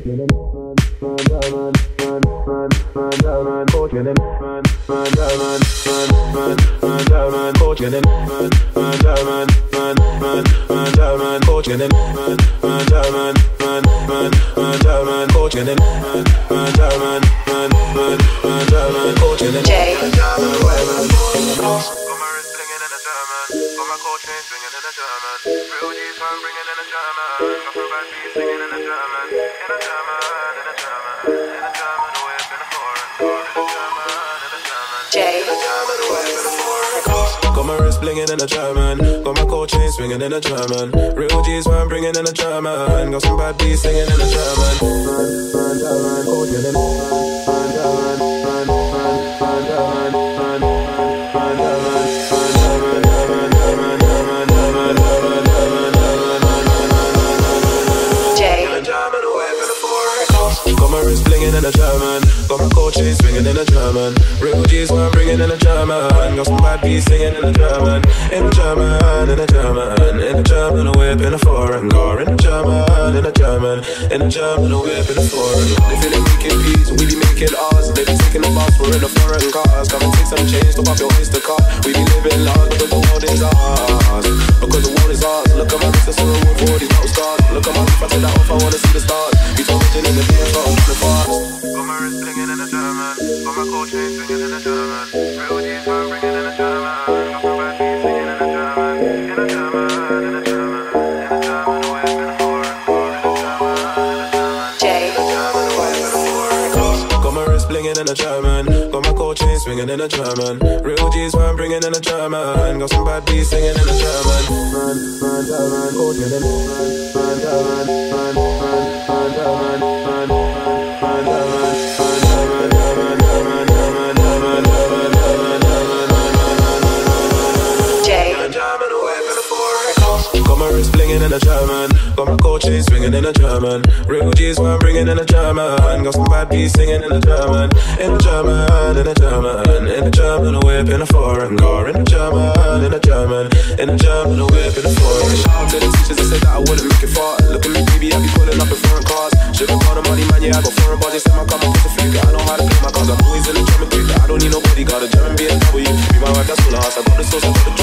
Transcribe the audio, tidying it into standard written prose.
Got my wrist blinging in a German. Got my gold chain swinging in a German. Real G's when I'm bringing in a German. Got some bad beats singing in a German. Got my wrist blinging in a German. Got my gold chain swinging in a German. Real G's when I'm bringing in a German. Got some bad beats singing in a German. In a German, in a German. In a German, a whip in a foreign car. In a German, in a German. In a German, a whip in a foreign. They feel like making peace, we be making ours. They be taking the bus, we're in the foreign cars. Come and take some change, stop up your Instacart. We be living large because the world is ours. Because the world is ours. Look at my wrist, I saw the world for all these metal scars. Look at my roof, I take that off, I wanna see the stars. You told me to live in the air, the fast. Got my wrist blinging in a German. Got my gold chain swinging in a German. Real G's when I'm bringing in a German. Got some bad beats singing in a German. In a German, in a German. In a German, a whip in a foreign car. In a German, in a German. In a German, a whip in a foreign car. Got my wrist blinging in a German. Got my gold chain swinging in a German. Real G's when I'm bringing in a German. Got some bad beats singing in a German. Gold chain in in a German. Got my gold chain swinging in a German. Real G's when I'm bringing in a German. Got some bad beats singing in a German. In a German, in a German. In a German, a whip in a foreign car. In a German, in a German. In a German, a whip in a foreign. Shout out to the teachers that said that I wouldn't make it far. Look at me, baby, I be pulling up in foreign cars. Should've got the money, man, yeah, I got foreign bars. They said my car, my pussy fake. I know how to play my cards. I'm always in the German clique. I don't need nobody, got a German BMW. Be my wife, that's full of hearts. I got the sauce, I got the